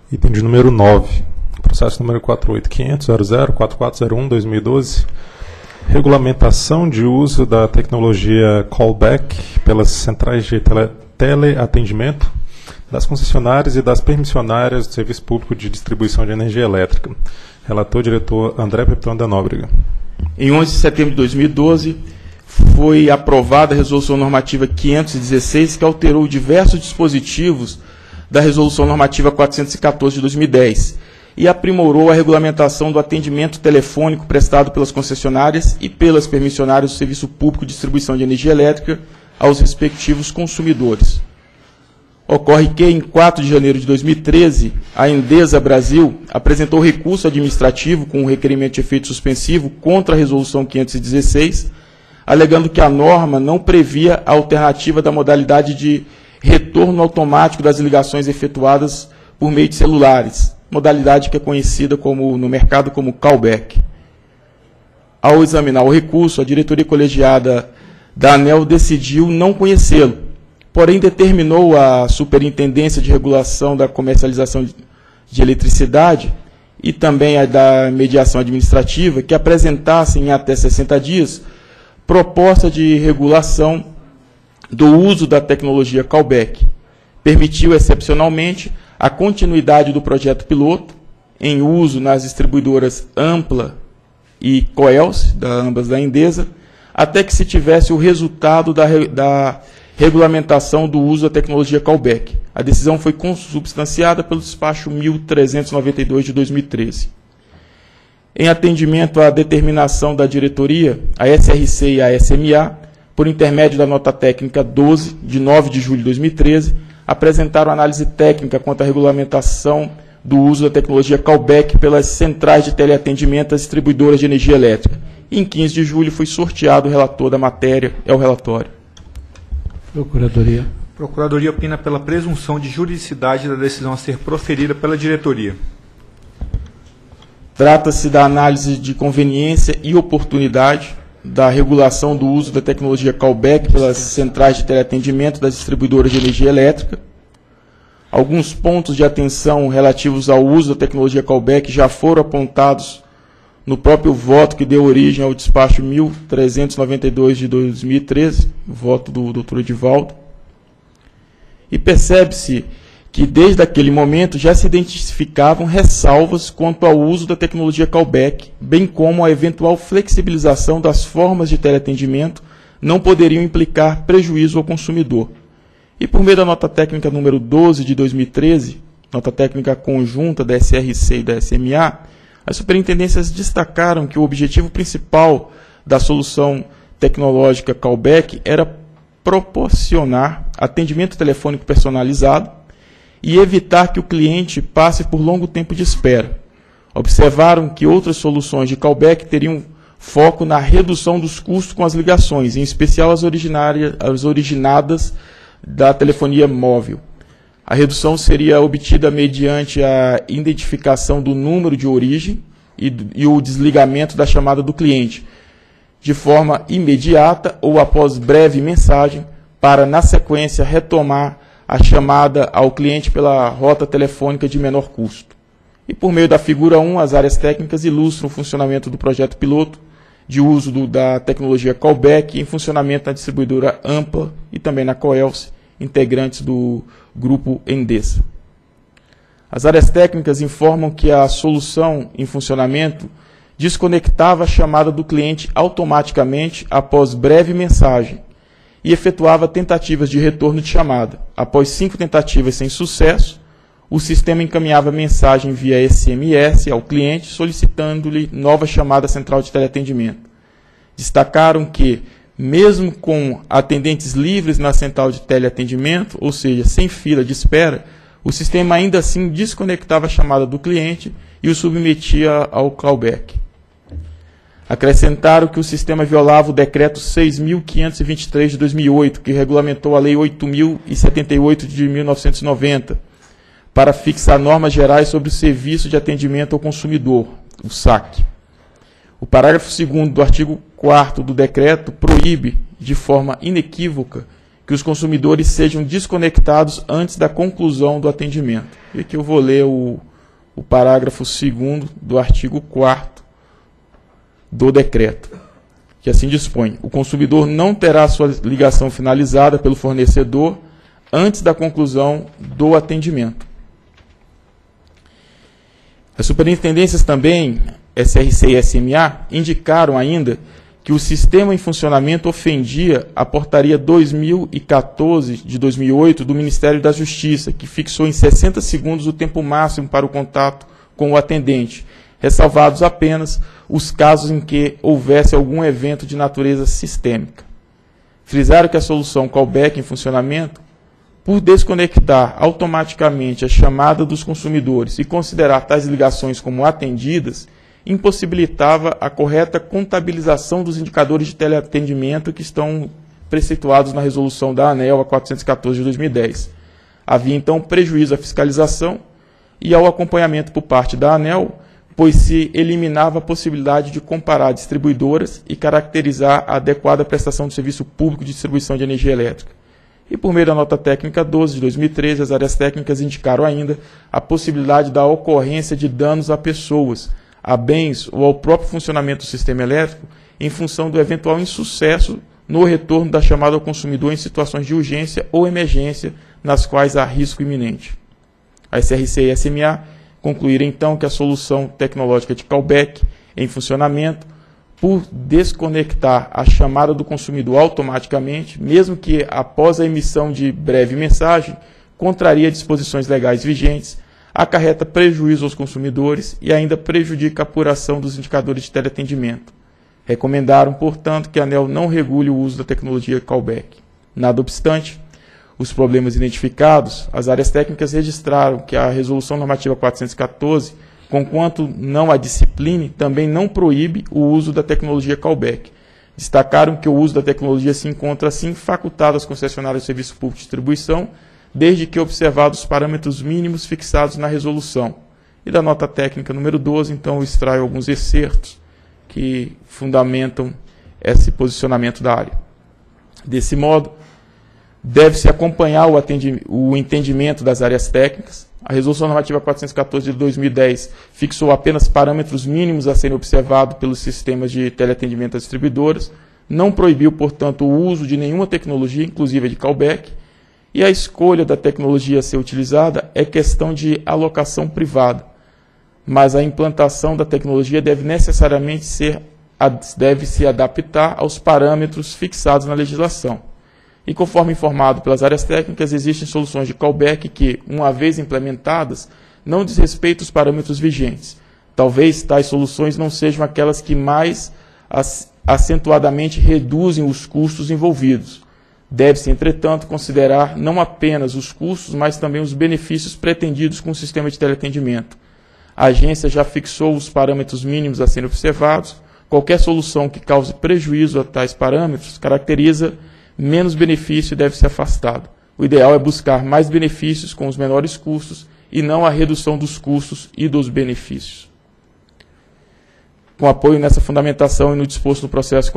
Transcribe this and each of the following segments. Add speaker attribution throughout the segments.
Speaker 1: Item de número 9. Processo número 48.500.00.4401/2012. Regulamentação de uso da tecnologia callback pelas centrais de teleatendimento das concessionárias e das permissionárias do Serviço Público de Distribuição de Energia Elétrica. Relator, diretor André Pepitão da Nóbrega.
Speaker 2: Em 11 de setembro de 2012, foi aprovada a Resolução Normativa 516, que alterou diversos dispositivos da Resolução Normativa 414 de 2010 e aprimorou a regulamentação do atendimento telefônico prestado pelas concessionárias e pelas permissionárias do Serviço Público de Distribuição de Energia Elétrica aos respectivos consumidores. Ocorre que, em 4 de janeiro de 2013, a Endesa Brasil apresentou recurso administrativo com um requerimento de efeito suspensivo contra a Resolução 516, alegando que a norma não previa a alternativa da modalidade de retorno automático das ligações efetuadas por meio de celulares, modalidade que é conhecida no mercado como callback. Ao examinar o recurso, a diretoria colegiada da ANEEL decidiu não conhecê-lo, porém determinou à Superintendência de Regulação da Comercialização de Eletricidade e também a da Mediação Administrativa que apresentassem em até 60 dias proposta de regulação do uso da tecnologia callback. Permitiu, excepcionalmente, a continuidade do projeto piloto em uso nas distribuidoras Ampla e Coelce, ambas da Endesa, até que se tivesse o resultado da regulamentação do uso da tecnologia callback. A decisão foi consubstanciada pelo despacho 1392 de 2013. Em atendimento à determinação da diretoria, a SRC e a SMA, por intermédio da nota técnica 12, de 9 de julho de 2013, apresentaram análise técnica quanto à regulamentação do uso da tecnologia callback pelas centrais de teleatendimento das distribuidoras de energia elétrica. E em 15 de julho foi sorteado o relator da matéria, é o relatório.
Speaker 3: Procuradoria.
Speaker 4: Procuradoria opina pela presunção de juridicidade da decisão a ser proferida pela diretoria.
Speaker 2: Trata-se da análise de conveniência e oportunidade da regulação do uso da tecnologia callback pelas centrais de teleatendimento das distribuidoras de energia elétrica. Alguns pontos de atenção relativos ao uso da tecnologia callback já foram apontados no próprio voto que deu origem ao despacho 1392 de 2013, voto do Dr. Edivaldo. E percebe-se que desde aquele momento já se identificavam ressalvas quanto ao uso da tecnologia callback, bem como a eventual flexibilização das formas de teleatendimento não poderiam implicar prejuízo ao consumidor. E por meio da nota técnica número 12 de 2013, nota técnica conjunta da SRC e da SMA, as superintendências destacaram que o objetivo principal da solução tecnológica callback era proporcionar atendimento telefônico personalizado e evitar que o cliente passe por longo tempo de espera. Observaram que outras soluções de callback teriam foco na redução dos custos com as ligações, em especial as originadas da telefonia móvel. A redução seria obtida mediante a identificação do número de origem e o desligamento da chamada do cliente, de forma imediata ou após breve mensagem, para, na sequência, retomar a chamada ao cliente pela rota telefônica de menor custo. E por meio da figura 1, as áreas técnicas ilustram o funcionamento do projeto piloto de uso da tecnologia callback em funcionamento na distribuidora Ampla e também na Coelce, integrantes do grupo Endesa. As áreas técnicas informam que a solução em funcionamento desconectava a chamada do cliente automaticamente após breve mensagem e efetuava tentativas de retorno de chamada. Após 5 tentativas sem sucesso, o sistema encaminhava mensagem via SMS ao cliente solicitando-lhe nova chamada central de teleatendimento. Destacaram que, mesmo com atendentes livres na central de teleatendimento, ou seja, sem fila de espera, o sistema ainda assim desconectava a chamada do cliente e o submetia ao callback. Acrescentaram que o sistema violava o decreto 6.523 de 2008, que regulamentou a Lei 8.078 de 1990, para fixar normas gerais sobre o serviço de atendimento ao consumidor, o SAC. O parágrafo 2º do artigo 4º do decreto proíbe, de forma inequívoca, que os consumidores sejam desconectados antes da conclusão do atendimento. E aqui eu vou ler o parágrafo 2º do artigo 4º do decreto, que assim dispõe: o consumidor não terá sua ligação finalizada pelo fornecedor antes da conclusão do atendimento. As superintendências também, SRC e SMA, indicaram ainda que o sistema em funcionamento ofendia a portaria 2014 de 2008 do Ministério da Justiça, que fixou em 60 segundos o tempo máximo para o contato com o atendente, ressalvados apenas os casos em que houvesse algum evento de natureza sistêmica. Frisaram que a solução callback em funcionamento, por desconectar automaticamente a chamada dos consumidores e considerar tais ligações como atendidas, impossibilitava a correta contabilização dos indicadores de teleatendimento que estão preceituados na resolução da ANEEL a 414 de 2010. Havia então prejuízo à fiscalização e ao acompanhamento por parte da ANEEL, pois se eliminava a possibilidade de comparar distribuidoras e caracterizar a adequada prestação do serviço público de distribuição de energia elétrica. E por meio da nota técnica 12 de 2013, as áreas técnicas indicaram ainda a possibilidade da ocorrência de danos a pessoas, a bens ou ao próprio funcionamento do sistema elétrico em função do eventual insucesso no retorno da chamada ao consumidor em situações de urgência ou emergência nas quais há risco iminente. A SRC e a SMA concluíram então que a solução tecnológica de callback em funcionamento, por desconectar a chamada do consumidor automaticamente, mesmo que após a emissão de breve mensagem, contraria disposições legais vigentes, acarreta prejuízo aos consumidores e ainda prejudica a apuração dos indicadores de teleatendimento. Recomendaram, portanto, que a ANEEL não regule o uso da tecnologia callback. Nada obstante, os problemas identificados, as áreas técnicas registraram que a Resolução Normativa 414, conquanto não a discipline, também não proíbe o uso da tecnologia callback. Destacaram que o uso da tecnologia se encontra, assim, facultado às concessionárias de serviço público de distribuição, desde que observados os parâmetros mínimos fixados na resolução. E da nota técnica número 12, então, eu extraio alguns excertos que fundamentam esse posicionamento da área. Desse modo, deve-se acompanhar o entendimento das áreas técnicas. A Resolução Normativa 414 de 2010 fixou apenas parâmetros mínimos a serem observados pelos sistemas de teleatendimento às distribuidoras, não proibiu, portanto, o uso de nenhuma tecnologia, inclusive a de callback, e a escolha da tecnologia a ser utilizada é questão de alocação privada, mas a implantação da tecnologia deve necessariamente se adaptar aos parâmetros fixados na legislação. E conforme informado pelas áreas técnicas, existem soluções de callback que, uma vez implementadas, não desrespeitam os parâmetros vigentes. Talvez tais soluções não sejam aquelas que mais acentuadamente reduzem os custos envolvidos. Deve-se, entretanto, considerar não apenas os custos, mas também os benefícios pretendidos com o sistema de teleatendimento. A agência já fixou os parâmetros mínimos a serem observados. Qualquer solução que cause prejuízo a tais parâmetros caracteriza menos benefício e deve ser afastado. O ideal é buscar mais benefícios com os menores custos e não a redução dos custos e dos benefícios. Com apoio nessa fundamentação e no disposto no processo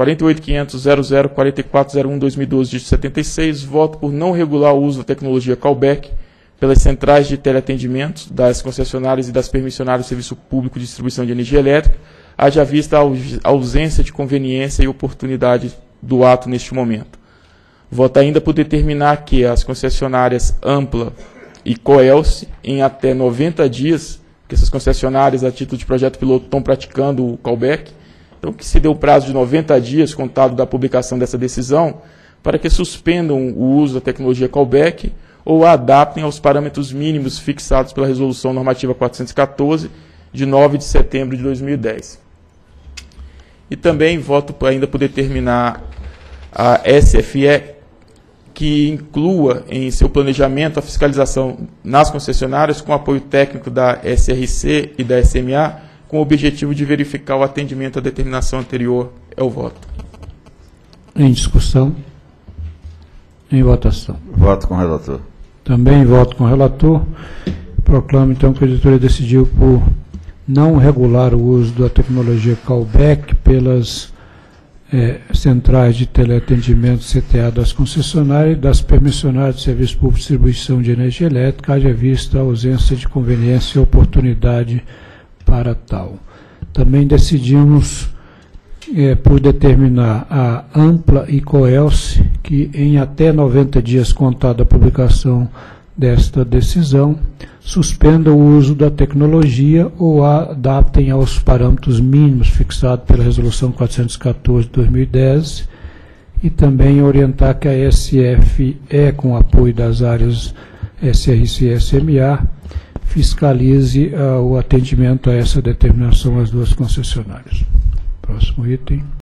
Speaker 2: 48.500.00.4401/2012 de 76, voto por não regular o uso da tecnologia callback pelas centrais de teleatendimento das concessionárias e das permissionárias do Serviço Público de Distribuição de Energia Elétrica, haja vista a ausência de conveniência e oportunidade do ato neste momento. Voto ainda por determinar que as concessionárias Ampla e Coelce, em até 90 dias, que essas concessionárias, a título de projeto piloto, estão praticando o callback, então que se dê o prazo de 90 dias, contado da publicação dessa decisão, para que suspendam o uso da tecnologia callback ou a adaptem aos parâmetros mínimos fixados pela Resolução Normativa 414, de 9 de setembro de 2010. E também voto ainda por determinar a SFE que inclua em seu planejamento a fiscalização nas concessionárias com apoio técnico da SRC e da SMA, com o objetivo de verificar o atendimento à determinação anterior. É o voto.
Speaker 3: Em discussão. Em votação.
Speaker 5: Voto com o relator.
Speaker 3: Também voto com o relator. Proclamo, então, que a diretoria decidiu por não regular o uso da tecnologia callback pelas centrais de teleatendimento CTA das concessionárias e das permissionárias de serviço público de distribuição de energia elétrica, haja vista a ausência de conveniência e oportunidade para tal. Também decidimos por determinar a Ampla e Coelce que em até 90 dias contada a publicação desta decisão, suspendam o uso da tecnologia ou a adaptem aos parâmetros mínimos fixados pela Resolução 414 de 2010 e também orientar que a SFE, com apoio das áreas SRC e SMA, fiscalize o atendimento a essa determinação às duas concessionárias. Próximo item.